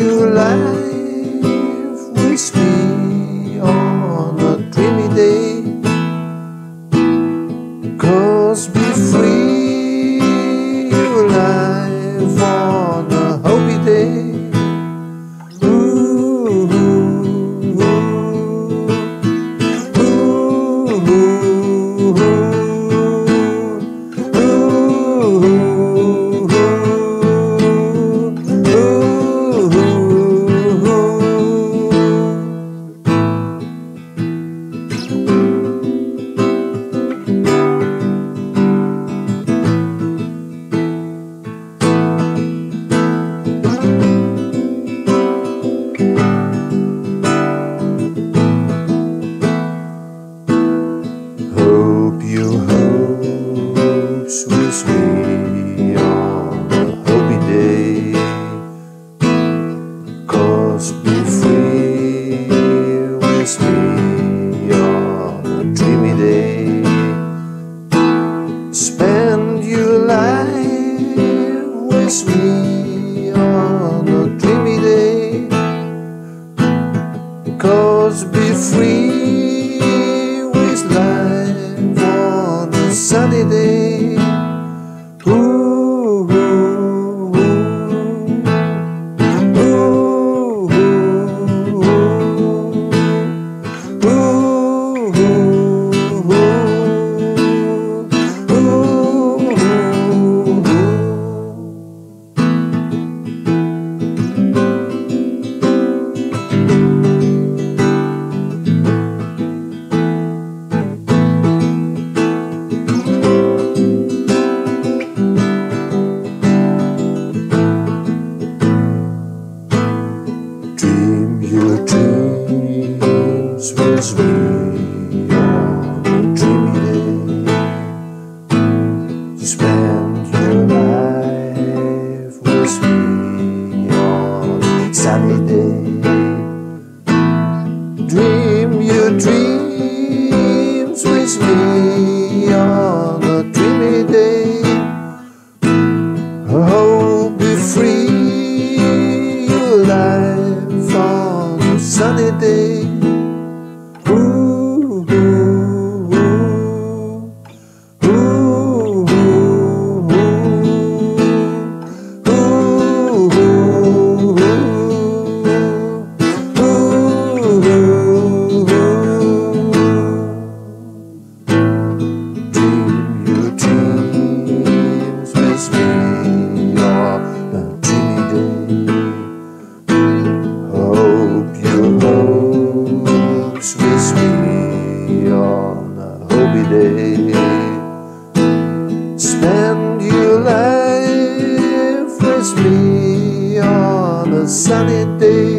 your life with me on a dreamy day. 'Cause be free your life on a happy day. Hope your hopes with me on a happy day. 'Cause be free with me on a dreamy day. Spend your life with me on a dreamy day. 'Cause be free with life on a sunny day. Ooh, ooh, ooh, ooh, ooh, ooh, Dream your dreams with me on a dreamy day. Spend your life with me on a sunny day. Dream your dreams with me on a dreamy day. Oh, be free your life on a sunny day. Ooh, ooh, ooh, ooh, ooh, Dream your dreams with me on a dreamy day. Hope your hopes with me on a happy day. Spend your life with me on a sunny day.